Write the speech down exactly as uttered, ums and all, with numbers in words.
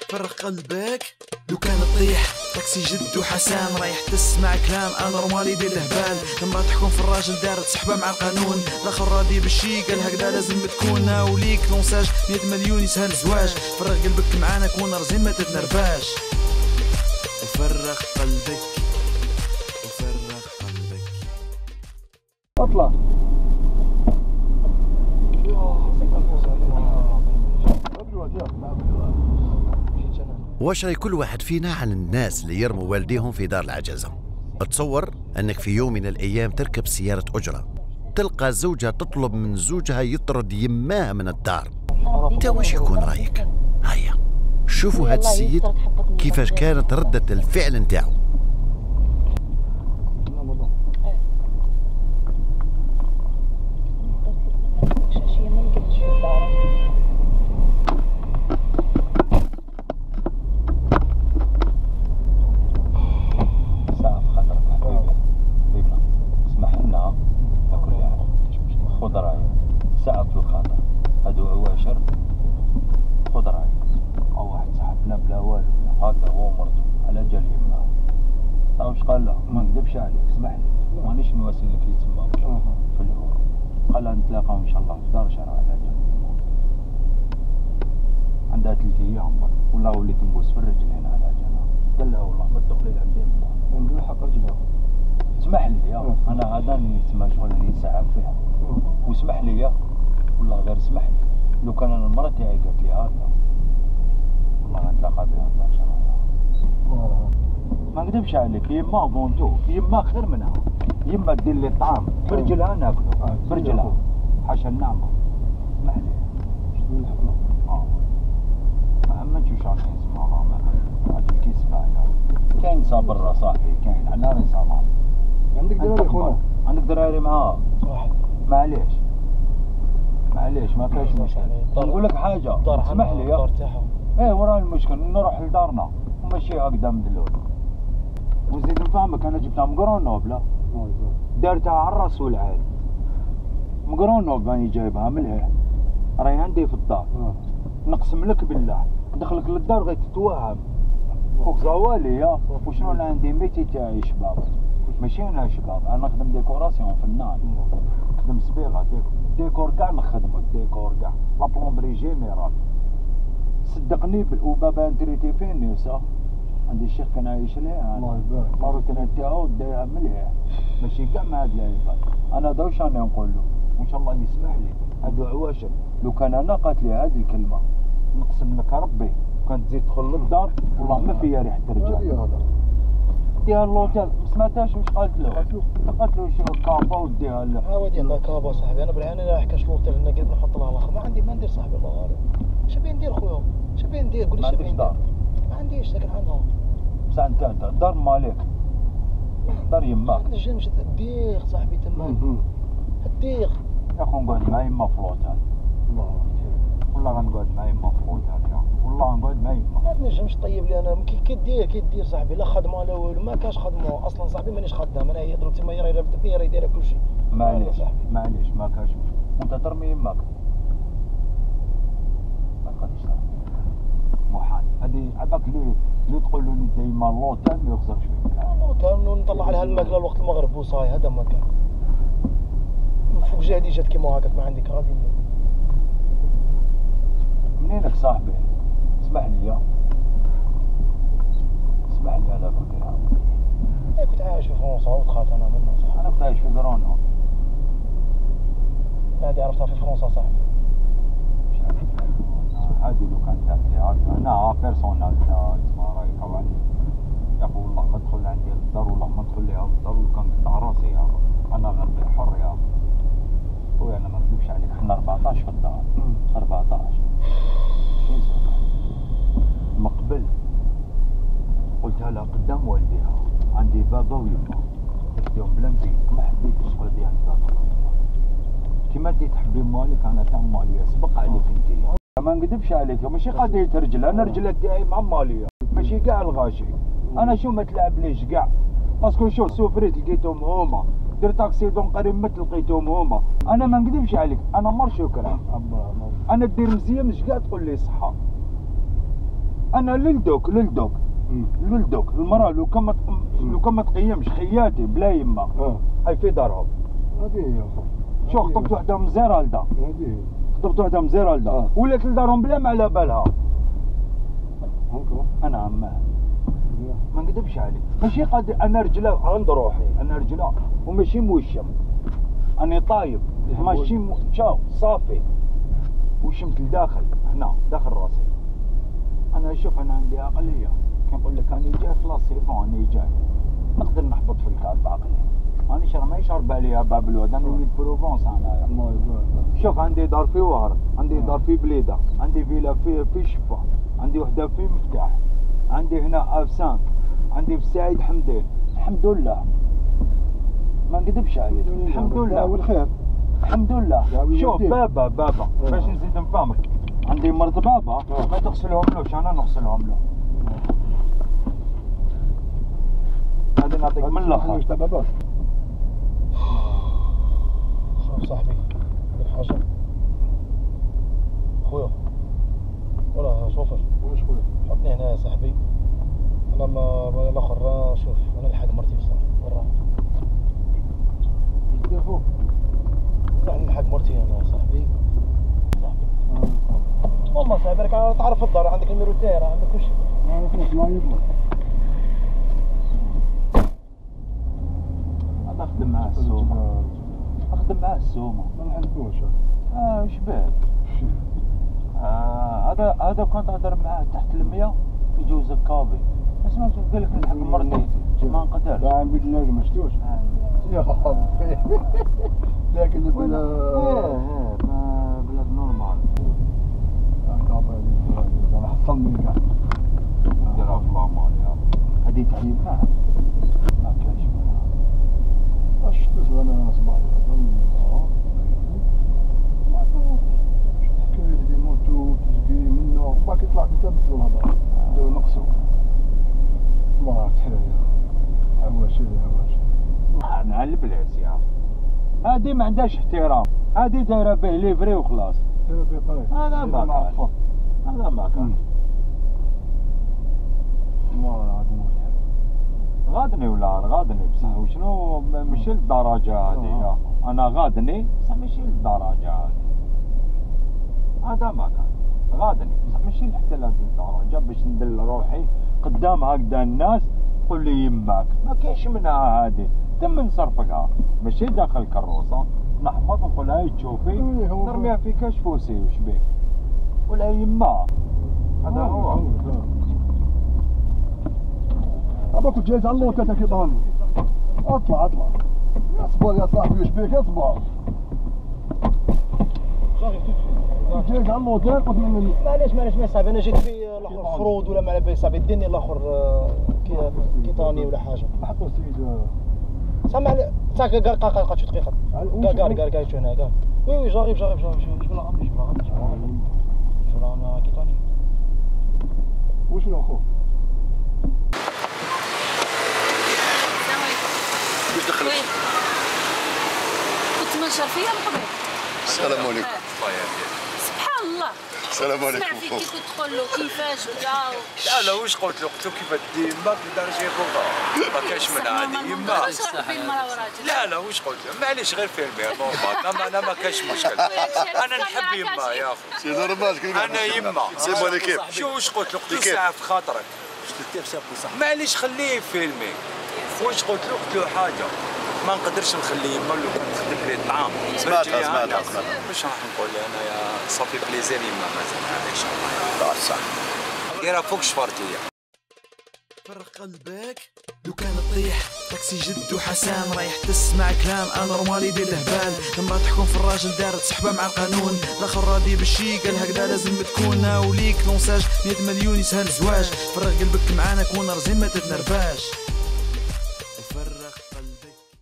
فرغ قلبك لو كان تطيح. تاكسي جد وحسان رايح تسمع كلام انا رومالي ديال الهبال. لما تحكم في الراجل دارت سحبه مع القانون. الاخر راضي بالشي قال هكذا لازم تكون. وليك لونساج مية مليون يسهل الزواج. فرغ قلبك معانا كون رزين ما تتنرفاش. وفرغ قلبك وفرغ قلبك. اطلع واش راي كل واحد فينا عن الناس اللي يرموا والديهم في دار العجزة؟ تصور أنك في يوم من الأيام تركب سيارة أجرة تلقى زوجها تطلب من زوجها يطرد يماه من الدار. انت واش يكون رايك؟ هيا شوفوا هاد السيد كيفاش كانت ردة الفعل نتاعو. قال له ما نكذبش عليك اسمح لي مانيش نواسي لك يتسمى في الاول. قال له نتلاقاو ان شاء الله في دار شرع على جنب. عندها ثلاث ايام برك والله وليت نبوس في الرجل هنا على جنب. قال له والله ما تدخلي لعندي ندير حق رجلها. اسمح لي يا انا هذا اللي يسمى شغل اللي نسعف فيها. واسمح لي يا والله غير اسمح لي لو كان انا المرة تاعي قالت لي هكذا والله نتلاقى بها في دار شرع. ما نكذبش عليك يما بونتو يما خير منها. يما دير لي الطعام برجلها ناكلو برجلها حاشا النعمه. اسمح لي شنو الحكمه؟ اه ما همتش واش راك تسمع هاد الكيس بايع. كاين صابر صاحبي كاين على ناري صابر. عندك دراري خويا؟ عندك دراري معاه؟ واحد معليش معليش ما كاينش مشكل. نقول لك حاجه اسمح لي يا ايه ورا المشكل نروح لدارنا ونمشيها قدام دلول. وزيد نفهمك انا جبتها مقرونوب لا دارتها على الراس والعين. مقرونوب راني جايبها مليح راهي عندي في الدار. نقسم لك بالله دخلك للدار غير تتوهم فوق زوالي يا وشنو انا عندي ميتي تاعي شباب ماشي انا شباب. انا نخدم ديكوراسيون فنان نخدم صبيغه ديكور كاع نخدمو الديكور كاع لا بلومبري جينيرال. صدقني وبابا انتريتي فين نسا عندي الشيخ كان عايش ليها الله يبارك. الروتين تاعو دايرها مليح ماشي كاع مع هاد العيبات. انا دوش راني نقول له وان شاء الله يسمح لي هادو عواشر. لو كان انا قالت لي هذه الكلمه نقسم لك ربي كانت تزيد تدخل للدار والله ما فيها ريحه رجال. ديها اللوتيل ما سمعتهاش واش قالت له؟ قالت له شو كابا وديها له. ها ودي الله كابا صاحبي انا بالعين لا حكاش اللوتيل هنا قلت نحط لها الاخر ما عندي ما ندير صاحبي الله غالب. اش بين ندير خويا؟ اش بين ندير؟ قول لي اش بين ندير؟ ما عنديش ساكن عندها. بصح انت دار مالك دار يماك. ما نجمش الديخ صاحبي تماك الديخ. يا خو نقعد مع يما في لوطال والله والله غنقعد مع يما في لوطال يا والله نقعد مع يما. ما نجمش طيب لي انا كي كي دير كي دير صاحبي لا خدمه لا والو ما كاش خدمه اصلا صاحبي مانيش خدام انا. هي ضربتي ما راه بدتني راه دايره كلشي. معليش معليش ما كاش وانت ترمي يماك ما تقدرش ترمي محال. هذه عباك لي اللي تقولوا لي ديما لوطال ما يخسرش فيك. لوطال نطلع لها الماكله لوقت المغرب وصاي هذا ما كان. فوق جهدي جات كيما هكاك ما عندك غادي ندير. منينك صاحبي؟ اسمح لي يا اسمح لي انا قلت لها. انا كنت عايش في فرنسا ودخلت انا منها صح. انا كنت عايش في كورونا. هذه عرفتها في فرنسا صاحبي. هذه لو كانت تاكلي هكا انا بيرسونال تسمى راهي كوالي يا خو والله ما تدخل عندي للدار والله ما تدخل ليها للدار لو كان قطع راسي يا انا غير حر يا خويا. انا ما نكذبش عليك حنا أربعطاش في الدار أربعطاش من قبل قلتها لها قدام والديها عندي بابا ويما قلت لهم بلا نزيد ما حبيتش تقعدي عند الدار كيما انتي تحبي مالك انا تاع ماليه سبق عليك انتي. ما نكذبش عليك ماشي قضيه رجل انا رجلها تاعي مع ماليه ماشي كاع الغاشي. انا شو ما تلعب ليش كاع باسكو شوف سوفريت لقيتهم هما درت اكسيدون قريب ما لقيتهم هما. انا ما نكذبش عليك انا مر شكرا. انا دير مزيان مش كاع تقول لي صحه. انا للدوك للدوك للدوك المراه لو كان ما لو كان ما تقيمش خياتي بلا يما اه هاي في دارهم. هذه هي اخو. شو خطبت وحده من زيرالدا، هذه خطبت وحده من زيرالدا آه. ولات لدارهم بلا ما على بالها. هكا انا عماه ما نكذبش عليك، ماشي قادر انا رجله عند روحي، انا رجله وماشي موشم، اني طايب ماشي م... شاو صافي وشمت لداخل هنا داخل راسي. انا شوف انا عندي عقليه كنقول لك راني جاي خلاص سي بون راني جاي نقدر نحبط في الكعب بعقلي. راني شرا ما يشرب عليا باب الواد، انا وليد بروفونس انا. الله يبارك. شوف عندي دار في وهر، عندي دار في بليده، عندي فيلا في في شفا، عندي وحده في مفتاح، عندي هنا افسان، عندي في سعيد حمدين. الحمد لله ما نكذبش عليك، الحمد لله والخير. الحمد لله. شوف بابا بابا باش نزيد نفهمك، عندي مرض بابا ما تغسلهم لوش انا نغسلهم له. هذا نعطيك من الاخر. باباك شوف صاحبي هاد الحاجة خويا ولا شوفر واش خويا؟ حطني هنا يا صاحبي. انا ما ما الاخر راه شوف انا نلحق مرتي بصراحة برا. يا خو راح نلحق مرتي انا صاحبي. صاحبي والله صاحبي راك تعرف الدار عندك الميرو تاعي راه عندك كلشي. ما فيش ما يطلع. انا نخدم معاه السومه، نخدم معاه السومه ما نحبوش. اه وش باك؟ آه هذا هذا كنت تهضر معاه تحت المية يجوز الكافي، ما سمعتش قال لك نلحق مرتي ما نقدرش. باع بالله ما شفتوش. يا ربي لكن بلا ايه ايه ما بلاد نورمال. انا حصلني كاع. ديرها في الله يا رب. هذه تعيب معاه ما كانش منها. اش شفتوش انا صباح حكاية اللي موتو تجي منه ما كيطلع انت مثل الهضره دو نقصو. الله تحيا عواشي عواشي. انا البلاس يا هذه ما عندهاش احترام، هذه دايره به ليفري وخلاص. هذا ما كان هذا ما كان والله غادني ولا غادني بصح وشنو ماشي للدرجه هذه. انا غادني بصح ماشي للدرجه هذه. هذا ما كان غادني بصح ماشي حتى لهذه الدرجه باش ندل روحي قدام هكذا الناس تقول لي يماك. ما كاينش منها هذه، تم نصرفقها ماشي داخل الكروسه نحفظ نقول هاي تشوفي نرميها في كاش فوسي وش بيك ولا يما. هذا هو. أبا كنت جايز على اللوطة كي ضهني. اطلع اطلع. اصبر يا صاحبي وش بيك اصبر. كنت جايز على اللوطة قلت من معليش معليش ما صاحبي انا جيت في الاخر فرود ولا ما على بالي صاحبي ديني الاخر كي كيطاني ولا حاجه. حطوا السيد سامع تاع قال قال قال قال شو دقيقه قال قال قال قال شو هنا قال وي وي جاريب جاريب جاريب جبل العمي جبل العمي جبل العمي جبل العمي كيطاني. وشنو اخو؟ واش دخلت؟ كنت منشر فيا من قبل. السلام عليكم. سبحان الله. السلام عليكم. سمع فيك كي كنت تقول له كيفاش بدا. لا لا واش قلت له؟ قلت له كيف ديما في درجه يفوقها ما كاينش من عادي يما. لا لا واش قلت له؟ معليش غير فيلمي نورمال انا ما كاينش مشكل. انا نحب يما يا اخو. سي نورمال. انا يما سي بون ايكيب. شو واش قلت له؟ قلت له ساعه في خاطرك. معليش خليه فيلمي. واش قلت له؟ قلت له حاجه ما نقدرش نخلي يما لو كان نخدم لي الطعام. سمعتها سمعتها سمعتها. واش راح نقول انا يا صافي بليزير يما مازال هذا ان شاء الله. صح. ديرها فوق شفرتيه. فرق قلبك لو كان تطيح تاكسي جد وحسان رايح تسمع كلام انا رمالي دير الهبال. لما تحكم في الراجل دارت سحبه مع القانون، الاخر راضي بالشي قال هكذا لازم تكون. وليك لونساج مية مليون يسهل زواج. فرق قلبك معانا كون رزين ما تتنرفاش.